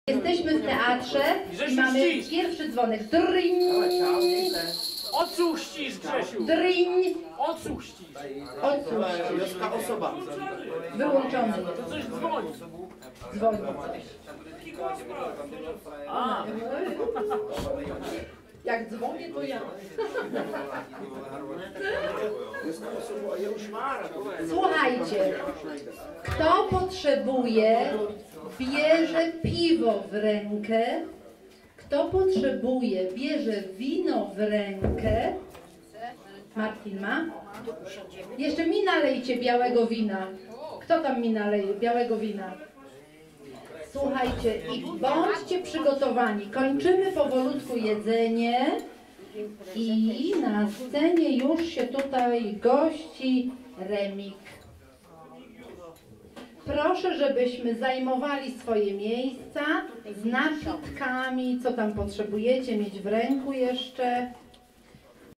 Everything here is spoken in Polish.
Jesteśmy w teatrze i mamy pierwszy dzwonek. Dryń! Odsłuch ścisz, Grzesiu! Dryń! Odsłuch ścisz! Odsłuch. Joska osoba. Wyłączony. To coś dzwoni. Dzwoni. A, Jak dzwonię, to ja. Słuchajcie, kto potrzebuje, bierze piwo w rękę. Kto potrzebuje, bierze wino w rękę. Martin ma? Jeszcze mi nalejcie białego wina. Kto tam mi naleje białego wina? Słuchajcie, i bądźcie przygotowani. Kończymy powolutku jedzenie i na scenie już się tutaj gości Remik. Proszę, żebyśmy zajmowali swoje miejsca z napitkami, co tam potrzebujecie mieć w ręku jeszcze.